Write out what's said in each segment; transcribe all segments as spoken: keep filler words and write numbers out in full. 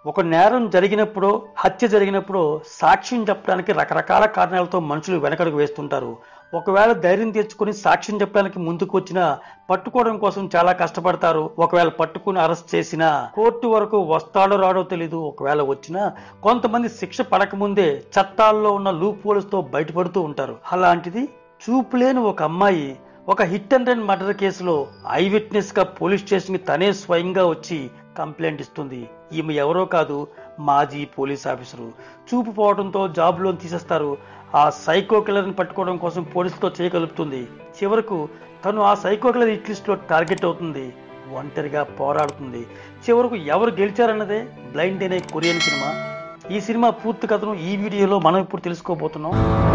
ఒక నేరం జరిగినప్పుడు, హత్య జరిగినప్పుడు సాక్ష్యం చెప్పడానికి రకరకాల కారణాలతో మనుషులు వెనకడుగు వేస్తుంటారు. ఒకవేళ ధైర్యం తెచ్చుకుని సాక్ష్యం చెప్పడానికి ముందుకు వచ్చినా పట్టుకోవడం కోసం చాలా కష్టపడతారు. ఒకవేళ పట్టుకుని అరెస్ట్ చేసినా కోర్టు వరకు వస్తాడో రాడో తెలీదు. ఒకవేళ వచ్చినా కొంతమంది శిక్ష పడకముందే చట్టాల్లో ఉన్న లూప్ హోల్స్ తో బయటపడుతూ ఉంటారు. అలాంటిది చూపులేని ఒక అమ్మాయి ఒక హిట్ అండ్ రన్ మర్డర్ కేసులో ఐ విట్నెస్ గా పోలీస్ స్టేషన్ కి తనే స్వయంగా వచ్చి కంప్లైంట్ ఇస్తుంది. ఈమె ఎవరో కాదు, మాజీ పోలీస్ ఆఫీసరు. చూపు పోవడంతో జాబ్ లోన్ తీసేస్తారు. ఆ సైకో కిల్లర్ ని పట్టుకోవడం కోసం పోలీసులతో చేయగలుగుతుంది. చివరకు తను ఆ సైకో కిల్లర్ హిట్ లిస్ట్ లో టార్గెట్ అవుతుంది. ఒంటరిగా పోరాడుతుంది. చివరకు ఎవరు గెలిచారన్నదే బ్లైండ్ అనే కొరియన్ సినిమా. ఈ సినిమా పూర్తి కథను ఈ వీడియోలో మనం ఇప్పుడు తెలుసుకోబోతున్నాం.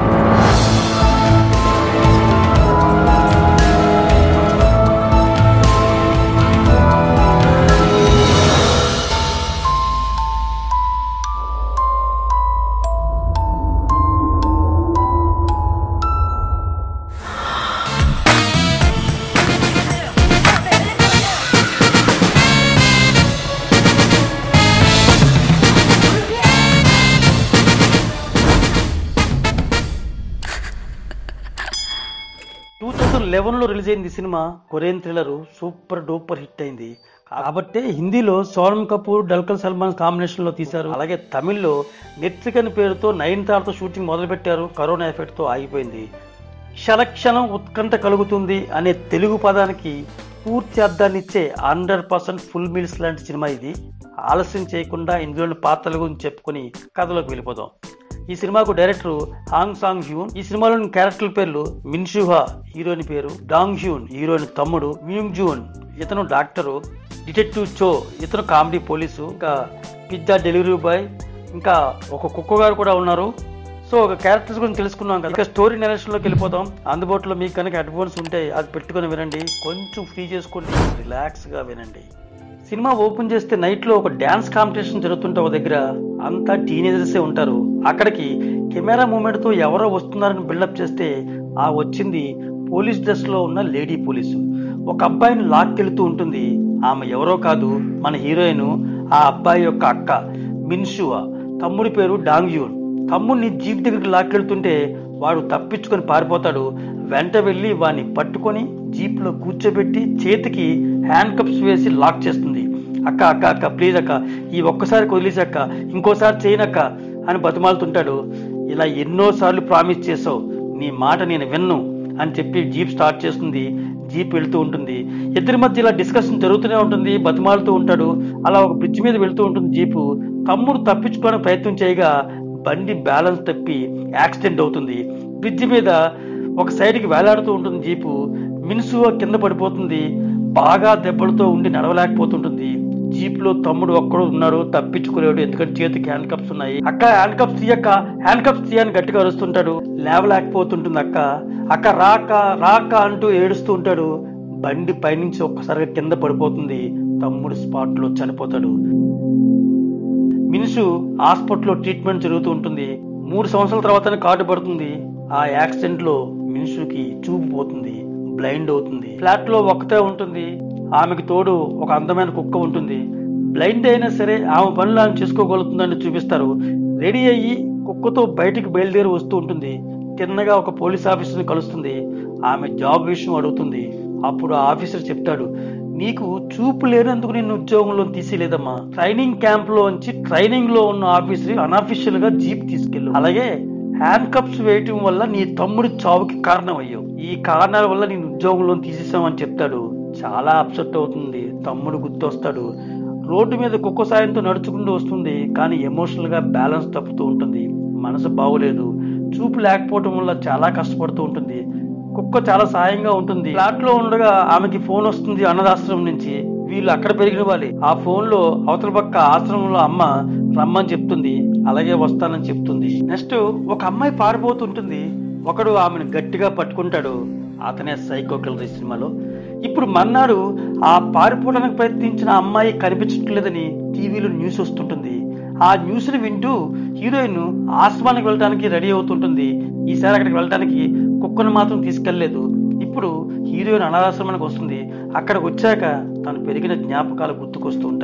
టూ థౌజండ్ లెవెన్ లో రిలీజ్ అయింది cinema. Korean thriller super duper hit అయింది. కాబట్టి హిందీలో సోనమ్ కపూర్, డల్కర్ సల్మాన్ కాంబినేషన్ లో తీశారు. అలాగే తమిళ్లో నెట్రిక్ అని పేరుతో నయనతారతో షూటింగ్ మొదలు పెట్టారు. కరోనా ఎఫెక్ట్ తో ఆగిపోయింది. క్షణక్షణం ఉత్కంఠ కలుగుతుంది అనే తెలుగు పదానికి పూర్తి అర్థాన్ని ఇచ్చే హండ్రెడ్ పర్సెంట్ ఫుల్ మీల్స్ లాంటి సినిమా ఇది. ఆలస్యం చేయకుండా ఇందులోని పాత్రల గురించి చెప్పుకుని కథలోకి వెళ్ళిపోదాం. ఈ సినిమాకు డైరెక్టర్ హాంగ్ సాంగ్ హ్యూన్. ఈ సినిమాలోని క్యారెక్టర్ల పేర్లు మిన్షుహా హీరోయిన్ పేరు, డాంగ్ హ్యూన్ హీరోయిన్ తమ్ముడు, మ్యూంగ్ జూన్ ఇతను డాక్టరు, డిటెక్టివ్ చో ఇతను కామెడీ పోలీసు, ఇంకా పిజ్జా డెలివరీ బాయ్, ఇంకా ఒక కుక్క గారు కూడా ఉన్నారు. సో ఒక క్యారెక్టర్స్ గురించి తెలుసుకున్నాం కదా. ఇక స్టోరీ నెరేషన్ లోకి వెళ్ళిపోతాం. అందుబాటులో మీకు కనుక హెడ్ ఫోన్స్ ఉంటే అది పెట్టుకుని వినండి. కొంచెం ఫ్రీ చేసుకోండి, రిలాక్స్ గా వినండి. సినిమా ఓపెన్ చేస్తే నైట్ లో ఒక డాన్స్ కాంపిటీషన్ జరుగుతుంటే ఒక దగ్గర అంతా టీనేజర్సే ఉంటారు. అక్కడికి కెమెరా మూమెంట్ తో ఎవరో వస్తున్నారని బిల్డప్ చేస్తే ఆ వచ్చింది పోలీస్ డ్రెస్ లో ఉన్న లేడీ పోలీసు. ఒక అబ్బాయిని లాక్కెళ్తూ ఉంటుంది. ఆమె ఎవరో కాదు, మన హీరోయిన్. ఆ అబ్బాయి యొక్క అక్క మిన్షువా. తమ్ముడి పేరు డాంగ్ యూన్. తమ్ముడిని జీప్ దగ్గరికి లాక్కెళ్తుంటే వాడు తప్పించుకొని పారిపోతాడు. వెంట వెళ్లి వాడిని పట్టుకొని జీప్ లో కూర్చోబెట్టి చేతికి హ్యాండ్ కప్స్ వేసి లాక్ చేస్తుంది. అక్క అక్క అక్క ప్లీజ్ అక్క, ఈ ఒక్కసారి వదిలేసక్క, ఇంకోసారి చేయనక్క అని బతిమాలుతుంటాడు. ఇలా ఎన్నోసార్లు ప్రామిస్ చేసావు, నీ మాట నేను విన్ను అని చెప్పి జీప్ స్టార్ట్ చేస్తుంది. జీప్ వెళ్తూ ఉంటుంది. ఇద్దరి మధ్య ఇలా డిస్కషన్ జరుగుతూనే ఉంటుంది. బతిమాలుతూ ఉంటాడు. అలా ఒక బ్రిడ్జ్ మీద వెళ్తూ ఉంటుంది జీపు. తమ్ముడు తప్పించుకోవడానికి ప్రయత్నం చేయగా బండి బ్యాలెన్స్ తప్పి యాక్సిడెంట్ అవుతుంది. బ్రిడ్జ్ మీద ఒక సైడ్కి వేలాడుతూ ఉంటుంది జీపు. మిన్సువా కింద పడిపోతుంది. బాగా దెబ్బలతో ఉండి నడవలేకపోతుంటుంది. జీప్ లో తమ్ముడు ఒక్కడు ఉన్నాడు, తప్పించుకోలేడు, ఎందుకంటే చేతికి హ్యాండ్ కప్స్ ఉన్నాయి. అక్క హ్యాండ్ కప్స్ తీయక్క, హ్యాండ్ కప్స్ తీయని గట్టిగా అరుస్తుంటాడు. లేవలేకపోతుంటుంది అక్క. అక్క రాక రాక అంటూ ఏడుస్తూ ఉంటాడు. బండి పైనుంచి ఒక్కసారిగా కింద పడిపోతుంది. తమ్ముడు స్పాట్ లో చనిపోతాడు. మిన్సు హాస్పిటల్లో ట్రీట్మెంట్ జరుగుతూ ఉంటుంది. మూడు సంవత్సరాల తర్వాత కార్డు పడుతుంది. ఆ యాక్సిడెంట్ లో మిన్సుకి చూపు పోతుంది, బ్లైండ్ అవుతుంది. ఫ్లాట్ లో ఒక్కతే ఉంటుంది. ఆమెకు తోడు ఒక అందమైన కుక్క ఉంటుంది. బ్లైండ్ అయినా సరే ఆమె పనులు ఆమె చేసుకోగలుగుతుందని చూపిస్తారు. రెడీ అయ్యి కుక్కతో బయటికి బయలుదేరి వస్తూ ఉంటుంది. తిన్నగా ఒక పోలీస్ ఆఫీసర్ని కలుస్తుంది. ఆమె జాబ్ విషయం అడుగుతుంది. అప్పుడు ఆ ఆఫీసర్ చెప్తాడు, నీకు చూపు లేనందుకు నిన్ను ఉద్యోగంలో తీసేలేదమ్మా. ట్రైనింగ్ క్యాంప్ లోంచి ట్రైనింగ్ లో ఉన్న ఆఫీసర్ అన్అఫీషియల్ గా జీప్ తీసుకెళ్ళు. అలాగే హ్యాండ్ కప్స్ వేయటం వల్ల నీ తమ్ముడి చావుకి కారణం అయ్యావు. ఈ కారణాల వల్ల నేను ఉద్యోగంలో తీసేసామని చెప్తాడు. చాలా అప్సెట్ అవుతుంది. తమ్ముడు గుర్తొస్తాడు. రోడ్డు మీద కుక్క సాయంతో నడుచుకుంటూ వస్తుంది. కానీ ఎమోషనల్ గా బ్యాలెన్స్ తప్పుతూ ఉంటుంది. మనసు బాగోలేదు. చూపు లేకపోవటం వల్ల చాలా కష్టపడుతూ ఉంటుంది. కుక్క చాలా సాయంగా ఉంటుంది. ఫ్లాట్ లో ఉండగా ఆమెకి ఫోన్ వస్తుంది అన్నదాశ్రమం నుంచి. వీళ్ళు అక్కడ పెరిగిన వాళ్ళే. ఆ ఫోన్ లో అవతల పక్క ఆశ్రమంలో అమ్మ రమ్మని చెప్తుంది. అలాగే వస్తానని చెప్తుంది. నెక్స్ట్ ఒక అమ్మాయి పారిపోతుంటుంది. ఒకడు ఆమెను గట్టిగా పట్టుకుంటాడు. అతనే సైకో కిల్లర్ ఈ సినిమాలో. ఇప్పుడు మన్నాడు ఆ పారిపోవడానికి ప్రయత్నించిన అమ్మాయి కనిపించట్లేదని టీవీలో న్యూస్ వస్తుంటుంది. ఆ న్యూస్ ని వింటూ హీరోయిన్ ఆశ్రమానికి వెళ్ళడానికి రెడీ అవుతుంటుంది. ఈసారి అక్కడికి వెళ్ళడానికి కుక్కను మాత్రం తీసుకెళ్లలేదు. ఇప్పుడు హీరోయిన్ అనాథాశ్రమానికి వస్తుంది. అక్కడికి వచ్చాక తను పెరిగిన జ్ఞాపకాలు గుర్తుకొస్తూ ఉంటాయి.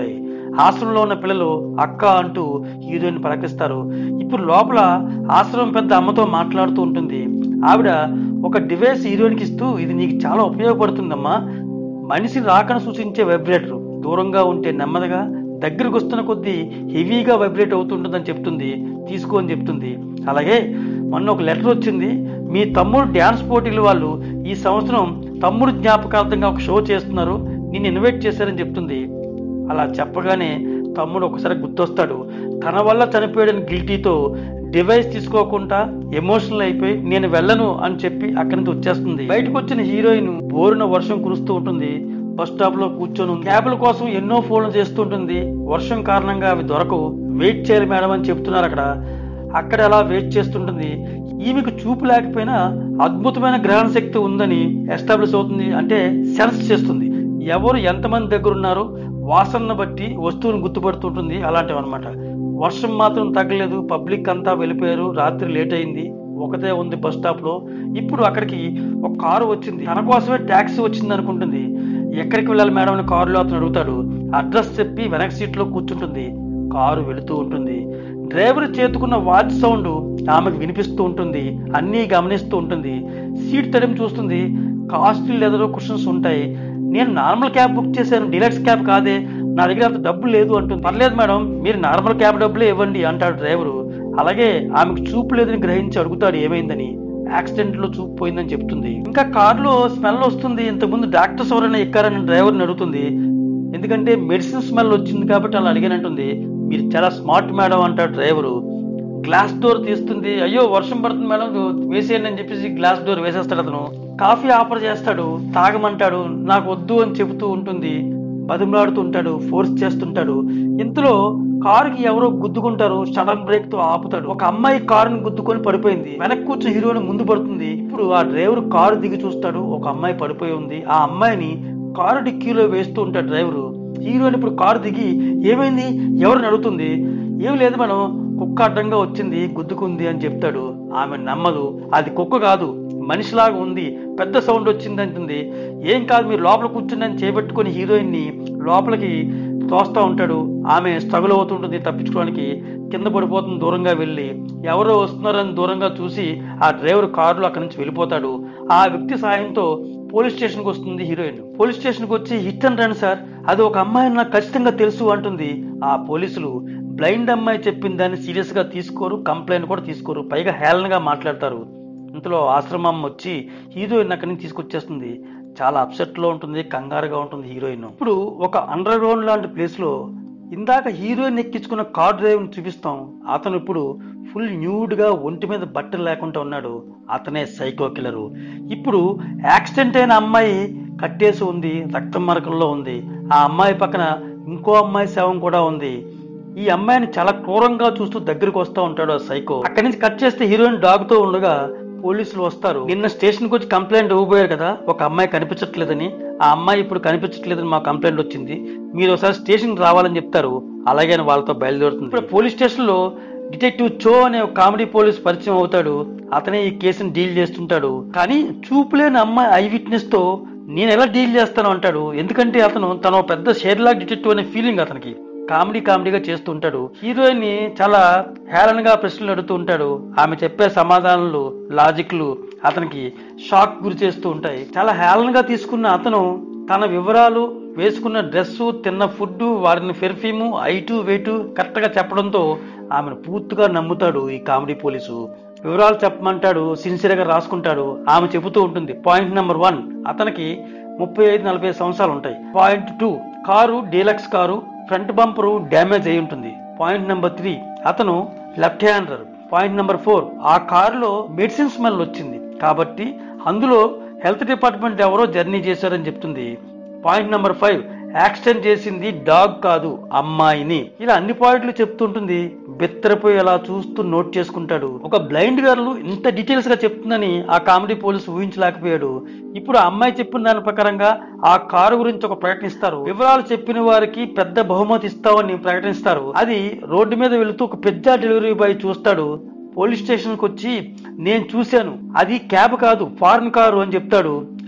ఆశ్రమంలో ఉన్న పిల్లలు అక్క అంటూ హీరోయిన్ పలకరిస్తారు. ఇప్పుడు లోపల ఆశ్రమం పెద్ద అమ్మతో మాట్లాడుతూ ఉంటుంది. ఆవిడ ఒక డివైస్ హీరోయిన్కి ఇస్తూ, ఇది నీకు చాలా ఉపయోగపడుతుందమ్మా, మనిషి రాకను సూచించే వైబ్రేటర్, దూరంగా ఉంటే నెమ్మదిగా, దగ్గరకు వస్తున్న కొద్దీ హెవీగా వైబ్రేట్ అవుతుంటుందని చెప్తుంది, తీసుకో అని చెప్తుంది. అలాగే మొన్న ఒక లెటర్ వచ్చింది, మీ తమ్ముడు డ్యాన్స్ పోటీలు వాళ్ళు ఈ సంవత్సరం తమ్ముడు జ్ఞాపకార్థంగా ఒక షో చేస్తున్నారు, నిన్ను ఇన్వైట్ చేశారని చెప్తుంది. అలా చెప్పగానే తమ్ముడు ఒకసారి గుర్తొస్తాడు. తన వల్ల చనిపోయాడని గిల్టీతో డివైస్ తీసుకోకుండా ఎమోషనల్ అయిపోయి నేను వెళ్ళను అని చెప్పి అక్కడి నుంచి వచ్చేస్తుంది. బయటకు వచ్చిన హీరోయిన్ బోరున వర్షం కురుస్తూ ఉంటుంది. బస్ స్టాప్ లో కూర్చొని క్యాబ్ల కోసం ఎన్నో ఫోన్లు చేస్తుంటుంది. వర్షం కారణంగా అవి దొరకవు, వెయిట్ చేయాలి మేడం అని చెప్తున్నారు. అక్కడ అక్కడ అలా వెయిట్ చేస్తుంటుంది. ఈమెకు చూపు లేకపోయినా అద్భుతమైన గ్రహణ శక్తి ఉందని ఎస్టాబ్లిష్ అవుతుంది, అంటే సెన్స్ చేస్తుంది. ఎవరు ఎంతమంది దగ్గర ఉన్నారు, వాసనను బట్టి వస్తువును గుర్తుపడుతుంటుంది. అలాంటివి అనమాట. వర్షం మాత్రం తగ్గలేదు, పబ్లిక్ అంతా వెళ్ళిపోయారు, రాత్రి లేట్ అయింది, ఒకటే ఉంది బస్ స్టాప్ లో. ఇప్పుడు అక్కడికి ఒక కారు వచ్చింది, తన కోసమే ట్యాక్సీ వచ్చింది అనుకుంటుంది. ఎక్కడికి వెళ్ళాలి మేడం అని కారులో అతను అడుగుతాడు. అడ్రస్ చెప్పి వెనక్ సీట్ లో కూర్చుంటుంది. కారు వెళుతూ ఉంటుంది. డ్రైవర్ చేతుకున్న వాచ్ సౌండ్ ఆమెకు వినిపిస్తూ ఉంటుంది. అన్నీ గమనిస్తూ ఉంటుంది. సీట్ తడిమి చూస్తుంది. కాస్ట్లీ లెదర్ కుషన్స్ ఉంటాయి. నేను నార్మల్ క్యాబ్ బుక్ చేశాను, డీలక్స్ క్యాబ్ కాదే, నా దగ్గర అంత డబ్బులు లేదు అంటుంది. పర్లేదు మేడం, మీరు నార్మల్ క్యాబ్ డబ్బులే ఇవ్వండి అంటాడు డ్రైవరు. అలాగే ఆమెకు చూపు లేదని గ్రహించి అడుగుతాడు ఏమైందని. యాక్సిడెంట్ లో చూపు పోయిందని చెప్తుంది. ఇంకా కారులో స్మెల్ వస్తుంది, ఇంతకుముందు డాక్టర్స్ ఎవరైనా ఎక్కారని డ్రైవర్ని అడుగుతుంది. ఎందుకంటే మెడిసిన్ స్మెల్ వచ్చింది కాబట్టి అలా అడిగానంటుంది. మీరు చాలా స్మార్ట్ మేడం అంటాడు డ్రైవరు. గ్లాస్ డోర్ తీస్తుంది. అయ్యో వర్షం పడుతుంది మేడం, వేసేయండి అని చెప్పేసి గ్లాస్ డోర్ వేసేస్తాడు అతను. కాఫీ ఆఫర్ చేస్తాడు, తాగమంటాడు. నాకు వద్దు అని చెబుతూ ఉంటుంది. బతిమలాడుతూ ఉంటాడు, ఫోర్స్ చేస్తుంటాడు. ఇంతలో కారుకి ఎవరో గుద్దుకుంటారు. సడన్ బ్రేక్ తో ఆపుతాడు. ఒక అమ్మాయి కారుని గుద్దుకొని పడిపోయింది. వెనక్కి కూర్చొని హీరోయిన్ ముందు పడుతుంది. ఇప్పుడు ఆ డ్రైవర్ కారు దిగి చూస్తాడు, ఒక అమ్మాయి పడిపోయి ఉంది. ఆ అమ్మాయిని కారు డిక్కీలో వేస్తూ ఉంటాడు డ్రైవరు. హీరోయిన్ ఇప్పుడు కారు దిగి ఏమైంది ఎవరిని అడుగుతుంది. ఏమి లేదు మేడం, కుక్క అడ్డంగా వచ్చింది, గుద్దుకుంది అని చెప్తాడు. ఆమె నమ్మదు. అది కుక్క కాదు, మనిషిలాగా ఉంది, పెద్ద సౌండ్ వచ్చింది అంటుంది. ఏం కాదు మీరు లోపల కూర్చుని అని చేపట్టుకుని హీరోయిన్ ని లోపలికి తోస్తా ఉంటాడు. ఆమె స్ట్రగుల్ అవుతుంటుంది తప్పించుకోవడానికి. కింద పడిపోతుంది. దూరంగా వెళ్ళి ఎవరో వస్తున్నారని దూరంగా చూసి ఆ డ్రైవర్ కారులో అక్కడి నుంచి వెళ్ళిపోతాడు. ఆ వ్యక్తి సాయంతో పోలీస్ స్టేషన్కి వస్తుంది హీరోయిన్. పోలీస్ స్టేషన్కి వచ్చి హిట్ అండ్ రన్ సార్, అది ఒక అమ్మాయి నాకు ఖచ్చితంగా తెలుసు అంటుంది. ఆ పోలీసులు బ్లైండ్ అమ్మాయి చెప్పిన దాన్ని సీరియస్ గా తీసుకోరు, కంప్లైంట్ కూడా తీసుకోరు, పైగా హేళనగా మాట్లాడతారు. ఇంతలో ఆశ్రమం వచ్చి హీరోయిన్ అక్కడి నుంచి తీసుకొచ్చేస్తుంది. చాలా అప్సెట్ లో ఉంటుంది, కంగారుగా ఉంటుంది హీరోయిన్. ఇప్పుడు ఒక అండర్ గ్రౌండ్ లాంటి ప్లేస్ లో ఇందాక హీరోయిన్ ఎక్కించుకున్న కార్ డ్రైవ్ చూపిస్తాం. అతను ఇప్పుడు ఫుల్ న్యూడ్ గా ఒంటి మీద బట్టలు లేకుండా ఉన్నాడు. అతనే సైకో కిల్లరు. ఇప్పుడు యాక్సిడెంట్ అయిన అమ్మాయి కట్టేసి ఉంది, రక్తం మరకల్లో ఉంది. ఆ అమ్మాయి పక్కన ఇంకో అమ్మాయి శవం కూడా ఉంది. ఈ అమ్మాయిని చాలా క్రూరంగా చూస్తూ దగ్గరికి వస్తూ ఉంటాడు ఆ సైకో. అక్కడి నుంచి కట్ చేస్తే హీరోయిన్ డాగ్ తో ఉండగా పోలీసులు వస్తారు. నిన్న స్టేషన్ కి వచ్చి కంప్లైంట్ ఇవ్వబోయారు కదా, ఒక అమ్మాయి కనిపించట్లేదని. ఆ అమ్మాయి ఇప్పుడు కనిపించట్లేదని మా కంప్లైంట్ వచ్చింది, మీరు ఒకసారి స్టేషన్ రావాలని చెప్తారు. అలాగే వాళ్ళతో బయలుదేరుతుంది. ఇప్పుడు పోలీస్ స్టేషన్ లో డిటెక్టివ్ చో అనే ఒక కామెడీ పోలీస్ పరిచయం అవుతాడు. అతనే ఈ కేసుని డీల్ చేస్తుంటాడు. కానీ చూపులేని అమ్మాయి ఐ విట్నెస్ తో నేను ఎలా డీల్ చేస్తాను అంటాడు. ఎందుకంటే అతను తన పెద్ద షెర్లాక్ డిటెక్టివ్ అనే ఫీలింగ్ అతనికి. కామెడీ కామెడీగా చేస్తూ ఉంటాడు. హీరోయిన్ ని చాలా హేళనగా ప్రశ్నలు అడుగుతూ ఉంటాడు. ఆమె చెప్పే సమాధానాలు, లాజిక్లు అతనికి షాక్ గురి చేస్తూ ఉంటాయి. చాలా హేళనగా తీసుకున్న అతను తన వివరాలు, వేసుకున్న డ్రెస్సు, తిన్న ఫుడ్, వాడిన పెర్ఫ్యూము, హైటు, వెయిటు కరెక్ట్ గా చెప్పడంతో ఆమెను పూర్తిగా నమ్ముతాడు ఈ కామెడీ పోలీసు. వివరాలు చెప్పమంటాడు, సిన్సియర్ గా రాసుకుంటాడు. ఆమె చెబుతూ ఉంటుంది. పాయింట్ నెంబర్ వన్, అతనికి ముప్పై ఐదు నలభై సంవత్సరాలు ఉంటాయి. Point two, car deluxe car, front bumper damage అయి ఉంటుంది. పాయింట్ నెంబర్ త్రీ, అతను left hander. Point number four, ఆ కారులో మెడిసిన్ స్మెల్ వచ్చింది కాబట్టి అందులో హెల్త్ డిపార్ట్మెంట్ ఎవరో జర్నీ చేశారని చెప్తుంది. పాయింట్ నెంబర్ ఫైవ్, యాక్సిడెంట్ చేసింది డాగ్ కాదు అమ్మాయిని. ఇలా అన్ని పాయింట్లు చెప్తుంటుంది. బెత్తరపోయి అలా చూస్తూ నోట్ చేసుకుంటాడు. ఒక బ్లైండ్ గర్ల్ ఇంత డీటెయిల్స్ గా చెప్తుందని ఆ కామెడీ పోలీసు ఊహించలేకపోయాడు. ఇప్పుడు ఆ అమ్మాయి చెప్పిన దాని ప్రకారంగా ఆ కారు గురించి ఒక ప్రకటిస్తారు. వివరాలు చెప్పిన వారికి పెద్ద బహుమతి ఇస్తామని ప్రకటిస్తారు. అది రోడ్డు మీద వెళుతూ ఒక పెద్ద డెలివరీ బాయ్ చూస్తాడు. పోలీస్ స్టేషన్ కి వచ్చి నేను చూశాను, అది క్యాబ్ కాదు ఫారెన్ కారు అని చెప్తాడు.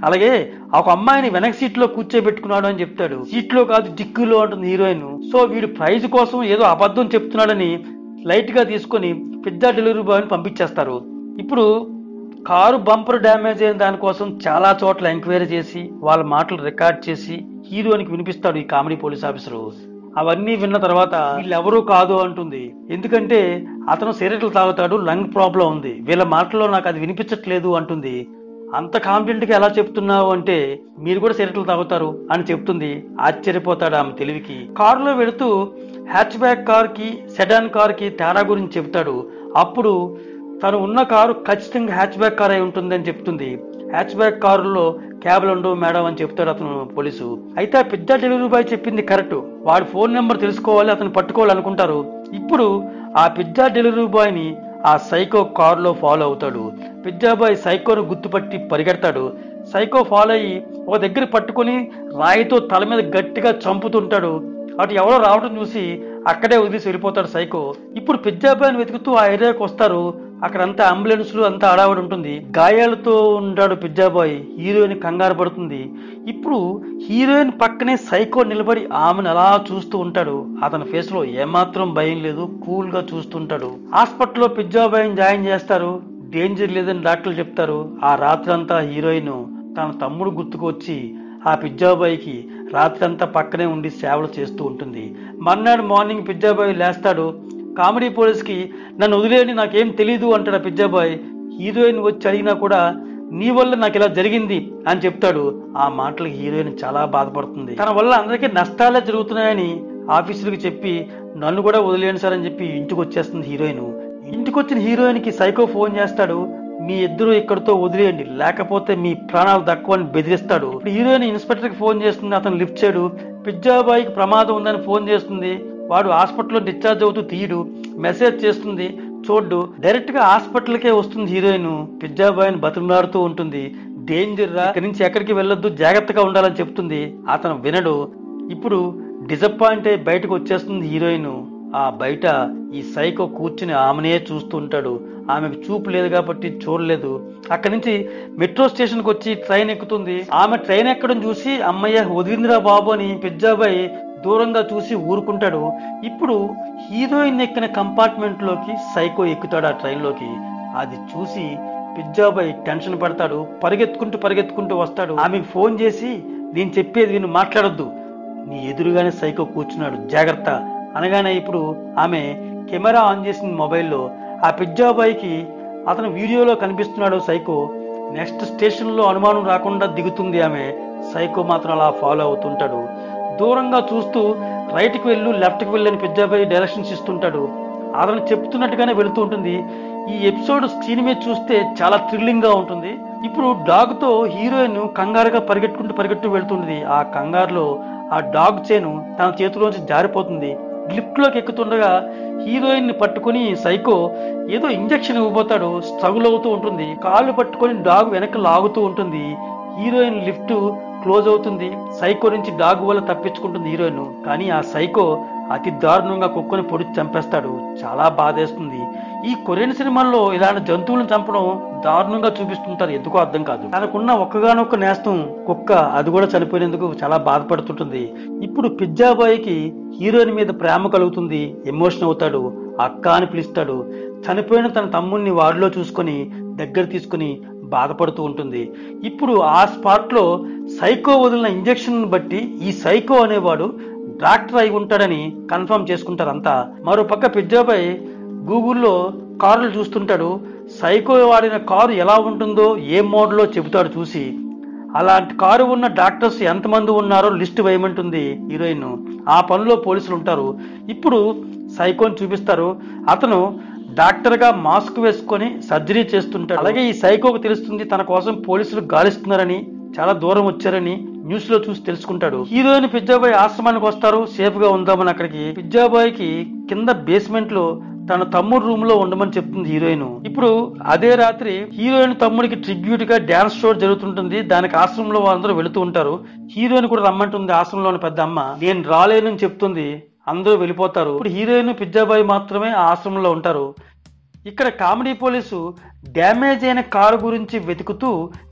అలాగే ఒక అమ్మాయిని వెనక సీట్ లో కూర్చోబెట్టుకున్నాడు అని చెప్తాడు. సీట్ లో కాదు డిక్కీలో అంటుంది హీరోయిన్. సో వీడు ప్రైజ్ కోసం ఏదో అబద్ధం చెప్తున్నాడని లైట్ గా తీసుకొని పిజ్జా డెలివరీ బాయ్ ని పంపించేస్తారు. ఇప్పుడు కారు బంపర్ డ్యామేజ్ అయిన దానికోసం చాలా చోట్ల ఎంక్వైరీ చేసి వాళ్ళ మాటలు రికార్డ్ చేసి హీరోయిన్కి వినిపిస్తాడు ఈ కామెడీ పోలీస్ ఆఫీసరు. అవన్నీ విన్న తర్వాత వీళ్ళెవరూ కాదు అంటుంది. ఎందుకంటే అతను సిగరెట్లు తాగుతాడు, లంగ్ ప్రాబ్లం ఉంది, వీళ్ళ మాటల్లో నాకు అది వినిపించట్లేదు అంటుంది. అంత కాన్ఫిడెంట్ గా ఎలా చెప్తున్నావు అంటే మీరు కూడా సిగరెట్లు తాగుతారు అని చెప్తుంది. ఆశ్చర్యపోతాడు ఆమె తెలివికి. కారులో వెళుతూ హ్యాచ్ బ్యాక్ కార్ కి సెడాన్ కార్ కి తేడా గురించి చెప్తాడు. అప్పుడు తను ఉన్న కారు ఖచ్చితంగా హ్యాచ్ బ్యాక్ కార్ అయి ఉంటుందని చెప్తుంది. హ్యాచ్ బ్యాక్ కారులో క్యాబ్లు ఉండవు మేడం అని చెప్తాడు అతను పోలీసు. అయితే ఆ పిజ్జా డెలివరీ బాయ్ చెప్పింది కరెక్ట్. వాడి ఫోన్ నెంబర్ తెలుసుకోవాలి, అతను పట్టుకోవాలనుకుంటారు. ఇప్పుడు ఆ పిజ్జా డెలివరీ బాయ్ ని ఆ సైకో కారులో ఫాలో అవుతాడు. పిజ్జా బాయ్ సైకోను గుర్తుపట్టి పరిగెడతాడు. సైకో ఫాలో అయ్యి ఒక దగ్గర పట్టుకుని రాయితో తల మీద గట్టిగా చంపుతుంటాడు. అటు ఎవరో రావడం చూసి అక్కడే వదిలేసి వెళ్ళిపోతాడు సైకో. ఇప్పుడు పిజ్జా బాయ్ని వెతుకుతూ ఆ ఏరియాకి వస్తారు. అక్కడంతా అంబులెన్స్లు అంతా అడావిడి ఉంటుంది. గాయాలతో ఉంటాడు పిజ్జా బాయ్. హీరోయిన్ కంగారు పడుతుంది. ఇప్పుడు హీరోయిన్ పక్కనే సైకో నిలబడి ఆమెను అలా చూస్తూ ఉంటాడు. అతని ఫేస్ లో ఏమాత్రం భయం లేదు, కూల్ గా చూస్తుంటాడు. హాస్పిటల్లో పిజ్జా బాయ్ని జాయిన్ చేస్తారు. డేంజర్ లేదని డాక్టర్లు చెప్తారు. ఆ రాత్రంతా హీరోయిన్ తన తమ్ముడు గుర్తుకు వచ్చి ఆ పిజ్జా బాయ్కి రాత్రంతా పక్కనే ఉండి సేవలు చేస్తూ ఉంటుంది. మర్నాడు మార్నింగ్ పిజ్జా బాయ్ లేస్తాడు. కామెడీ పోలీస్ కి నన్ను వదిలేని నాకేం తెలీదు అంటాడు ఆ పిజ్జా బాయ్. హీరోయిన్ వచ్చి అడిగినా కూడా నీ వల్ల నాకు ఇలా జరిగింది అని చెప్తాడు. ఆ మాటలకు హీరోయిన్ చాలా బాధపడుతుంది. తన వల్ల అందరికీ నష్టాలే జరుగుతున్నాయని ఆఫీసులకు చెప్పి నన్ను కూడా వదిలేను సార్ అని చెప్పి ఇంటికి వచ్చేస్తుంది హీరోయిన్. ఇంటికి వచ్చిన హీరోయిన్ కి సైకో ఫోన్ చేస్తాడు. మీ ఇద్దరు ఇక్కడితో వదిలేయండి, లేకపోతే మీ ప్రాణాలు దక్కువని బెదిరిస్తాడు. ఇప్పుడు హీరోయిన్ ఇన్స్పెక్టర్ కి ఫోన్ చేస్తుంది. అతను లిఫ్ట్ చేయడు. పిజ్జా బాయ్ కి ప్రమాదం ఉందని ఫోన్ చేస్తుంది. వాడు హాస్పిటల్లో డిశ్చార్జ్ అవుతూ తీయడు. మెసేజ్ చేస్తుంది, చూడ్డు. డైరెక్ట్ గా హాస్పిటల్కే వస్తుంది హీరోయిన్. పిజ్జా బాయ్ ని బతిమలాడుతూ ఉంటుంది. డేంజర్ రా, ఇక్కడి నుంచి ఎక్కడికి వెళ్ళొద్దు, జాగ్రత్తగా ఉండాలని చెప్తుంది. అతను వినడు. ఇప్పుడు డిసప్పాయింట్ అయి బయటకు వచ్చేస్తుంది హీరోయిన్. ఆ బయట ఈ సైకో కూర్చుని ఆమెనే చూస్తుంటాడు. ఆమెకు చూపు లేదు కాబట్టి చూడలేదు. అక్కడి నుంచి మెట్రో స్టేషన్ కి వచ్చి ట్రైన్ ఎక్కుతుంది. ఆమె ట్రైన్ ఎక్కడం చూసి అమ్మయ్య వదిలిందిరా బాబు అని పిజ్జా బాయ్ దూరంగా చూసి ఊరుకుంటాడు. ఇప్పుడు హీరోయిన్ ఎక్కిన కంపార్ట్మెంట్ లోకి సైకో ఎక్కుతాడు ఆ ట్రైన్ లోకి. అది చూసి పిజ్జా బాయ్ టెన్షన్ పడతాడు. పరిగెత్తుకుంటూ పరిగెత్తుకుంటూ వస్తాడు. ఆమెకు ఫోన్ చేసి నేను చెప్పేది విను, మాట్లాడొద్దు, నీ ఎదురుగానే సైకో కూర్చున్నాడు, జాగ్రత్త అనగానే ఇప్పుడు ఆమె కెమెరా ఆన్ చేసిన మొబైల్లో ఆ పిజ్జా బాయ్కి అతను వీడియోలో కనిపిస్తున్నాడు సైకో. నెక్స్ట్ స్టేషన్ లో అనుమానం రాకుండా దిగుతుంది ఆమె. సైకో మాత్రం అలా ఫాలో అవుతుంటాడు. దూరంగా చూస్తూ రైట్ కి వెళ్ళు, లెఫ్ట్ కి వెళ్ళని పిజ్జా బాయ్ డైరెక్షన్స్ ఇస్తుంటాడు. అతను చెప్తున్నట్టుగానే వెళుతూ ఉంటుంది. ఈ ఎపిసోడ్ స్క్రీన్ మీద చూస్తే చాలా థ్రిల్లింగ్ గా ఉంటుంది. ఇప్పుడు డాగ్ తో హీరోయిన్ కంగారుగా పరిగెట్టుకుంటూ పరిగెట్టు వెళ్తుంది. ఆ కంగారులో ఆ డాగ్ చేను తన చేతిలోంచి జారిపోతుంది. లిఫ్ట్ లోకి ఎక్కుతుండగా హీరోయిన్ ని పట్టుకుని సైకో ఏదో ఇంజక్షన్ ఇవ్వబోతాడు. స్ట్రగుల్ అవుతూ ఉంటుంది. కాళ్ళు పట్టుకొని డాగ్ వెనక్కి లాగుతూ ఉంటుంది. హీరోయిన్ లిఫ్ట్ క్లోజ్ అవుతుంది. సైకో నుంచి డాగ్ వల్ల తప్పించుకుంటుంది హీరోయిన్. కానీ ఆ సైకో అతి దారుణంగా కుక్కని పొడిచి చంపేస్తాడు. చాలా బాధేస్తుంది. ఈ కొరియన్ సినిమాల్లో ఇలాంటి జంతువులను చంపడం దారుణంగా చూపిస్తుంటారు, ఎందుకో అర్థం కాదు. తనకున్న ఒక్కగానొక్క నేస్తం కుక్క, అది కూడా చనిపోయినందుకు చాలా బాధపడుతుంటుంది. ఇప్పుడు పిజ్జా బాయ్ కి హీరోయిన్ మీద ప్రేమ కలుగుతుంది. ఎమోషన్ అవుతాడు. అక్క అని పిలుస్తాడు. చనిపోయిన తన తమ్ముడిని వాడిలో చూసుకొని దగ్గర తీసుకుని బాధపడుతూ ఉంటుంది. ఇప్పుడు ఆ స్పాట్ లో సైకో వదిలిన ఇంజెక్షన్ బట్టి ఈ సైకో అనేవాడు డాక్టర్ అయి ఉంటాడని కన్ఫర్మ్ చేసుకుంటారు అంతా. మరో పక్క పిజ్జా బాయ్ గూగుల్లో కారులు చూస్తుంటాడు. సైకో వాడిన కారు ఎలా ఉంటుందో ఏ మోడల్లో చెబుతాడు చూసి. అలాంటి కారు ఉన్న డాక్టర్స్ ఎంతమంది ఉన్నారో లిస్ట్ వేయమంటుంది హీరోయిన్. ఆ పనిలో పోలీసులు ఉంటారు. ఇప్పుడు సైకోని చూపిస్తారు. అతను డాక్టర్ గా మాస్క్ వేసుకొని సర్జరీ చేస్తుంటాడు. అలాగే ఈ సైకోకు తెలుస్తుంది తన కోసం పోలీసులు గాలిస్తున్నారని, చాలా దూరం వచ్చారని న్యూస్ లో చూసి తెలుసుకుంటాడు. హీరోయిన్ పిజ్జా బాయ్ ఆశ్రమానికి వస్తారు. సేఫ్ గా ఉందామని అక్కడికి. పిజ్జా బాయ్ కి కింద బేస్మెంట్ లో తన తమ్ముడు రూమ్ లో ఉండమని చెప్తుంది హీరోయిన్. ఇప్పుడు అదే రాత్రి హీరోయిన్ తమ్ముడికి ట్రిబ్యూట్ గా డాన్స్ షో జరుగుతుంటుంది. దానికి ఆశ్రమంలో వాళ్ళందరూ వెళుతూ ఉంటారు. హీరోయిన్ కూడా రమ్మంటుంది ఆశ్రమంలోని పెద్ద అమ్మ. నేను రాలేనని చెప్తుంది. అందరూ వెళ్ళిపోతారు. ఇప్పుడు హీరోయిన్ పిజ్జా బాయ్ మాత్రమే ఆశ్రమంలో ఉంటారు. ఇక్కడ కామెడీ పోలీసు డ్యామేజ్ అయిన కారు గురించి వెతుకుతూ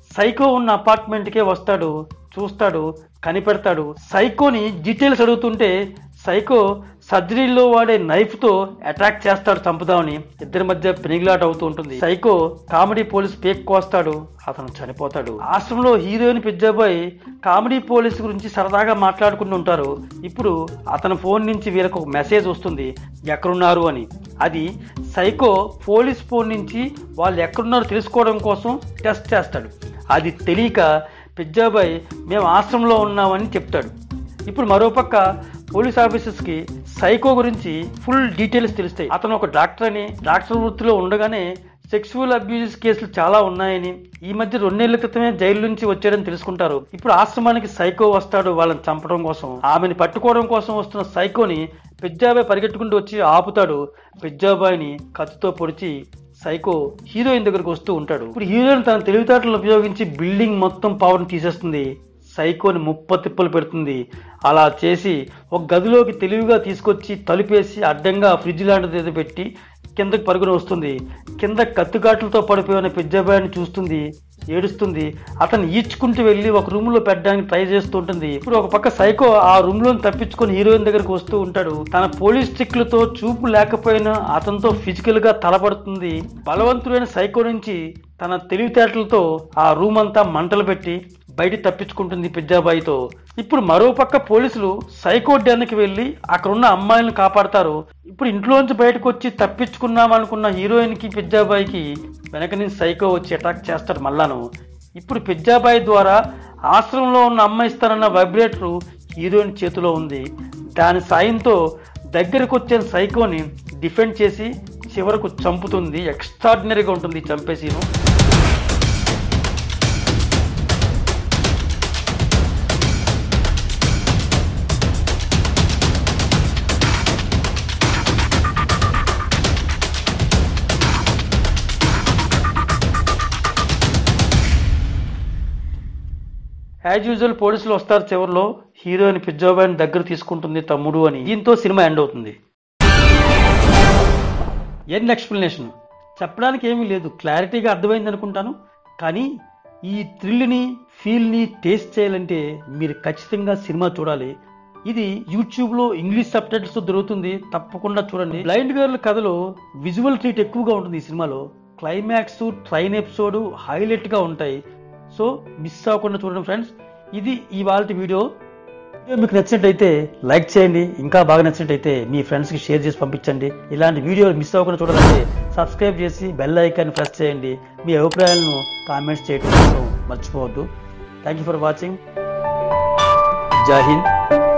సైకో ఉన్న అపార్ట్మెంట్కే వస్తాడు, చూస్తాడు, కనిపెడతాడు. సైకోని డీటెయిల్స్ అడుగుతుంటే సైకో సర్జరీలో వాడే నైఫ్ తో అటాక్ చేస్తాడు చంపుదామని. ఇద్దరి మధ్య పెనిగిలాట అవుతూ ఉంటుంది. సైకో కామెడీ పోలీస్ పేక్ కోస్తాడు, అతను చనిపోతాడు. ఆశ్రమంలో హీరోయిన్ పిజ్జాబాయ్ కామెడీ పోలీస్ గురించి సరదాగా మాట్లాడుకుంటూ ఉంటారు. ఇప్పుడు అతని ఫోన్ నుంచి వీళ్ళకు ఒక మెసేజ్ వస్తుంది, ఎక్కడున్నారు అని. అది సైకో పోలీస్ ఫోన్ నుంచి వాళ్ళు ఎక్కడున్నారో తెలుసుకోవడం కోసం టెస్ట్ చేస్తాడు. అది తెలియక పిజ్జాబాయ్ మేము ఆశ్రమంలో ఉన్నామని చెప్తాడు. ఇప్పుడు మరోపక్క పోలీస్ ఆఫీసర్స్కి సైకో గురించి ఫుల్ డీటెయిల్స్ తెలుస్తాయి. అతను ఒక డాక్టర్ అని, డాక్టర్ వృత్తిలో ఉండగానే సెక్సువల్ అబ్యూజెస్ కేసులు చాలా ఉన్నాయని, ఈ మధ్య రెండేళ్ల క్రితమే జైలు నుంచి వచ్చాడని తెలుసుకుంటారు. ఇప్పుడు ఆశ్రమానికి సైకో వస్తాడు వాళ్ళని చంపడం కోసం. ఆమెను పట్టుకోవడం కోసం వస్తున్న సైకోని పిజ్జాబాయ్ పరిగెట్టుకుంటూ వచ్చి ఆపుతాడు. పిజ్జాబాయ్ని కత్తితో పొడిచి సైకో హీరోయిన్ దగ్గరకు వస్తూ ఉంటాడు. ఇప్పుడు హీరోయిన్ తన తెలివితేటలను ఉపయోగించి బిల్డింగ్ మొత్తం పవర్ని తీసేస్తుంది. సైకోని ముప్ప తిప్పలు పెడుతుంది. అలా చేసి ఒక గదిలోకి తెలివిగా తీసుకొచ్చి తలుపేసి అడ్డంగా ఫ్రిడ్జ్ లాంటిది ఏదో పెట్టి కిందకి పరుగున వస్తుంది. కింద కత్తిఘాట్లతో పడిపోయిన పిజ్జాబాయ్ని చూస్తుంది, ఏడుస్తుంది. అతను ఈడ్చుకుంటూ వెళ్ళి ఒక రూమ్ లో పెట్టడానికి ట్రై చేస్తూ ఉంటుంది. ఇప్పుడు ఒక పక్క సైకో ఆ రూమ్ లో తప్పించుకొని హీరోయిన్ దగ్గరకు వస్తూ ఉంటాడు. తన పోలీస్ ట్రిక్లతో చూపు లేకపోయినా అతనితో ఫిజికల్ గా తలపడుతుంది. బలవంతుడైన సైకో నుంచి తన తెలివితేటలతో ఆ రూమ్ అంతా మంటలు పెట్టి బయట తప్పించుకుంటుంది పిజ్జాబాయ్తో. ఇప్పుడు మరోపక్క పోలీసులు సైకో డెన్కి వెళ్ళి అక్కడున్న అమ్మాయిలను కాపాడతారు. ఇప్పుడు ఇంట్లోంచి బయటకు వచ్చి తప్పించుకున్నామనుకున్న హీరోయిన్ కి పిజ్జాబాయ్కి వెనక నుంచి సైకో వచ్చి అటాక్ చేస్తాడు మళ్ళాను. ఇప్పుడు పిజ్జాబాయ్ ద్వారా ఆశ్రమంలో ఉన్న అమ్మాయి ఇస్తానన్న వైబ్రేటర్ హీరోయిన్ చేతిలో ఉంది. దాని సాయంతో దగ్గరకు వచ్చిన సైకోని డిఫెండ్ చేసి చివరకు చంపుతుంది. ఎక్స్ట్రాడినరీగా ఉంటుంది చంపేసీను. యాజ్ యూజువల్ పోలీసులు వస్తారు. చివరిలో హీరోయిన్ పిజ్జాబాయ్ని దగ్గర తీసుకుంటుంది తమ్ముడు అని. దీంతో సినిమా ఎండ్ అవుతుంది. ఎండ్ ఎక్స్ప్లెనేషన్ చెప్పడానికి ఏమీ లేదు, క్లారిటీగా అర్థమైంది అనుకుంటాను. కానీ ఈ థ్రిల్ని, ఫీల్ని టేస్ట్ చేయాలంటే మీరు ఖచ్చితంగా సినిమా చూడాలి. ఇది యూట్యూబ్లో ఇంగ్లీష్ సబ్ టైటిల్స్తో దొరుకుతుంది, తప్పకుండా చూడండి. బ్లైండ్ గర్ల్ కథలో విజువల్ ట్రీట్ ఎక్కువగా ఉంటుంది ఈ సినిమాలో. క్లైమాక్స్, ట్రైన్ ఎపిసోడ్ హైలైట్గా ఉంటాయి. సో మిస్ అవ్వకుండా చూడండి ఫ్రెండ్స్. ఇది ఇవాళ వీడియో. వీడియో మీకు నచ్చినట్టయితే లైక్ చేయండి, ఇంకా బాగా నచ్చినట్టయితే మీ ఫ్రెండ్స్కి షేర్ చేసి పంపించండి. ఇలాంటి వీడియోలు మిస్ అవ్వకుండా చూడాలంటే సబ్స్క్రైబ్ చేసి బెల్ ఐకాన్ని ప్రెస్ చేయండి. మీ అభిప్రాయాలను కామెంట్స్ చేయడం మర్చిపోవద్దు. Thank you for watching. జై హింద్.